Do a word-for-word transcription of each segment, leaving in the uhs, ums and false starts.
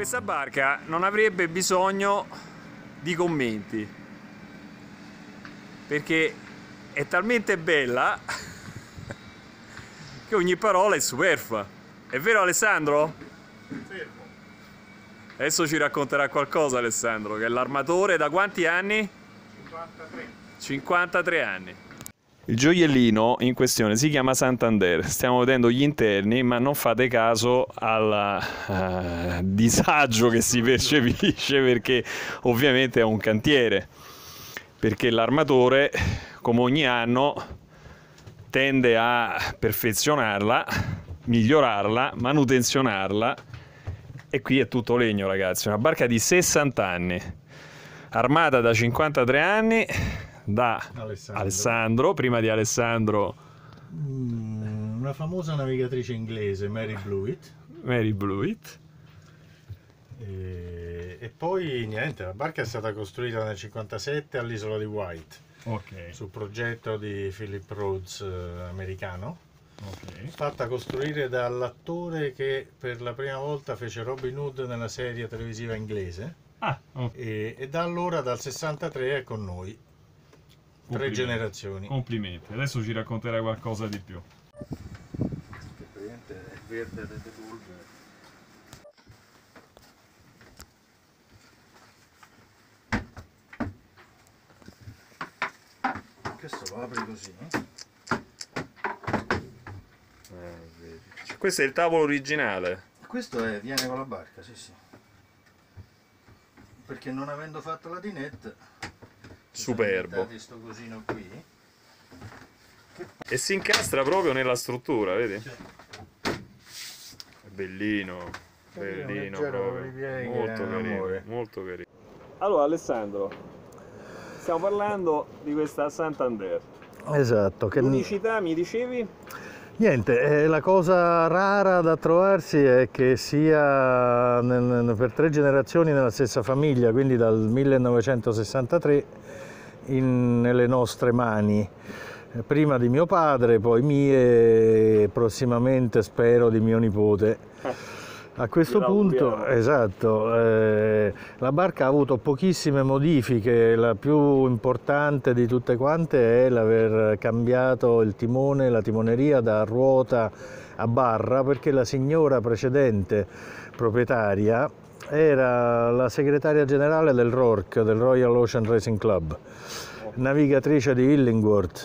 Questa barca non avrebbe bisogno di commenti, perché è talmente bella che ogni parola è superflua. È vero, Alessandro? Fermo. Adesso ci racconterà qualcosa Alessandro, che è l'armatore da quanti anni? cinquantatré. cinquantatré anni. Il gioiellino in questione si chiama Santander. Stiamo vedendo gli interni, ma non fate caso al uh, disagio che si percepisce, perché ovviamente è un cantiere, perché l'armatore, come ogni anno, tende a perfezionarla, migliorarla, manutenzionarla, e qui è tutto legno, ragazzi. Una barca di sessanta anni, armata da cinquantatré anni da Alessandro. Alessandro, prima di Alessandro mm, una famosa navigatrice inglese, Mary Blewett. Mary Blewett. E, e poi niente, la barca è stata costruita nel cinquantasette all'isola di Wight, okay. Sul progetto di Philip Rhodes, eh, americano, okay. Fatta costruire dall'attore che per la prima volta fece Robin Hood nella serie televisiva inglese. Ah, okay. e, e da allora, dal sessantatré, è con noi. Tre generazioni. Complimenti. Adesso ci racconterai qualcosa di più. Che praticamente è verde delle bulbe. Questo lo apri così, eh? Eh, questo è il tavolo originale. Questo è, viene con la barca, sì sì. Perché non avendo fatto la dinette, superbo. Questo cosino qui. E si incastra proprio nella struttura, vedi? Sì. È bellino, bellino proprio. Ripieghi, molto eh, carino, amore. molto carino. Allora Alessandro, stiamo parlando di questa Santander. Esatto. Che l'unicità mi dicevi? Niente, eh, la cosa rara da trovarsi è che sia nel, nel, per tre generazioni nella stessa famiglia, quindi dal millenovecentosessantatré in, nelle nostre mani. Prima di mio padre, poi mie e prossimamente spero di mio nipote. A questo punto, esatto, eh, la barca ha avuto pochissime modifiche, la più importante di tutte quante è l'aver cambiato il timone, la timoneria da ruota a barra, perché la signora precedente proprietaria era la segretaria generale del R O R C, del Royal Ocean Racing Club, navigatrice di Illingworth,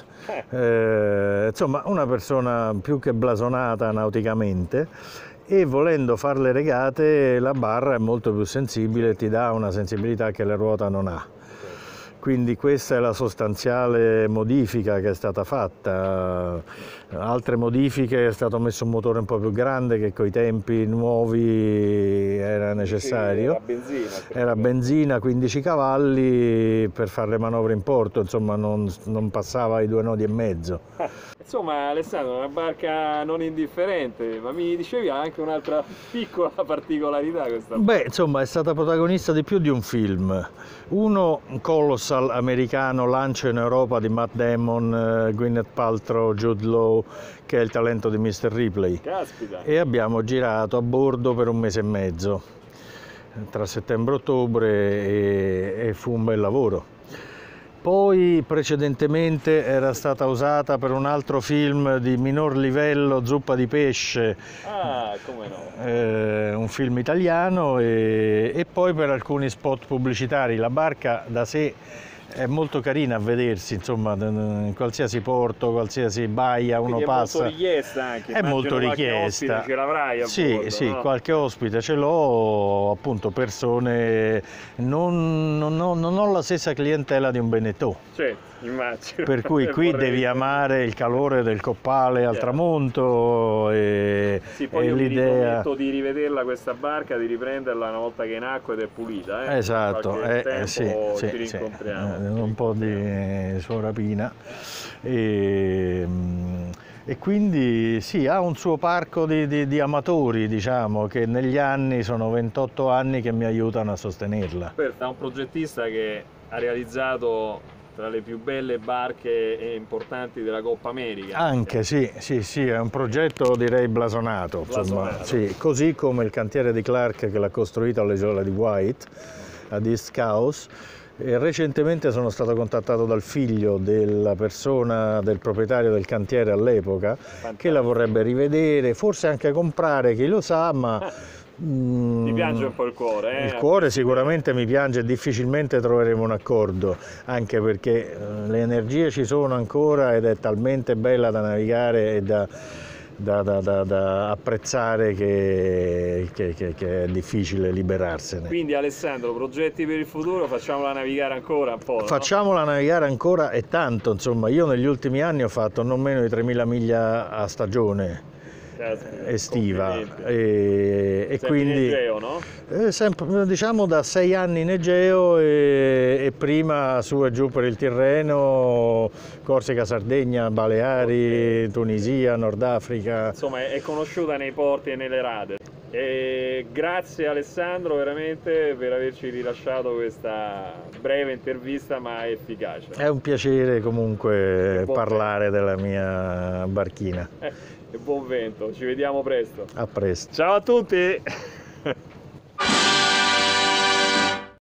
eh, insomma una persona più che blasonata nauticamente, e volendo fare le regate la barra è molto più sensibile, ti dà una sensibilità che la ruota non ha. Quindi questa è la sostanziale modifica che è stata fatta. Altre modifiche: è stato messo un motore un po' più grande che coi tempi nuovi era necessario. Era benzina, era benzina, quindici cavalli per fare le manovre in porto, insomma non, non passava i due nodi e mezzo. Insomma Alessandro, una barca non indifferente, ma mi dicevi anche un'altra piccola particolarità questa barca. Beh, insomma, è stata protagonista di più di un film. Uno, Colossal, americano, lancio in Europa di Matt Damon, Gwyneth Paltrow, Jude Law, che è il talento di mister Ripley. Caspita. E abbiamo girato a bordo per un mese e mezzo, tra settembre e ottobre, e, e fu un bel lavoro. Poi precedentemente era stata usata per un altro film di minor livello, Zuppa di pesce, ah, come no. eh, un film italiano, e, e poi per alcuni spot pubblicitari. La barca da sé è molto carina a vedersi, insomma, in qualsiasi porto, qualsiasi baia uno quindi passa. È molto richiesta anche. È molto richiesta. Ce l'avrai a sì, bordo, sì, no? qualche ospite ce l'ho, appunto persone. Non, non, ho, non ho la stessa clientela di un Benetton. Sì, immagino. Per cui qui devi amare il calore del coppale al yeah. tramonto e, sì, poi e io l'idea. Mi di rivederla questa barca, di riprenderla una volta che è in acqua ed è pulita. Eh? Esatto, eh, tempo sì, ci sì, rincontriamo. Sì. Un po' di sua rapina. E, e quindi sì, ha un suo parco di, di, di amatori, diciamo, che negli anni, sono ventotto anni che mi aiutano a sostenerla. Da un progettista che ha realizzato tra le più belle barche e importanti della Coppa America. Anche sì, sì, sì, è un progetto direi blasonato, blasonato. Insomma, sì, così come il cantiere di Clark che l'ha costruito all'isola di White, ad East Cowes. E recentemente sono stato contattato dal figlio della persona, del proprietario del cantiere all'epoca, che la vorrebbe rivedere, forse anche comprare, chi lo sa, ma... Ti piange un po' il cuore, eh? Il cuore sicuramente mi piange e difficilmente troveremo un accordo, anche perché le energie ci sono ancora ed è talmente bella da navigare e da, da, da, da, da apprezzare che, che, che, che è difficile liberarsene. Quindi Alessandro, progetti per il futuro, facciamola navigare ancora un po', no? Facciamola navigare ancora e tanto, insomma, io negli ultimi anni ho fatto non meno di tremila miglia a stagione. Caspita, estiva e, e quindi in Egeo, no? eh, sempre, diciamo da sei anni in Egeo e, e prima su e giù per il Tirreno, Corsica, Sardegna, Baleari, okay. Tunisia, Nord Africa. Insomma è conosciuta nei porti e nelle radar. E grazie Alessandro veramente per averci rilasciato questa breve intervista ma efficace. È un piacere comunque parlare della mia barchina. E buon vento, ci vediamo presto. A presto. Ciao a tutti!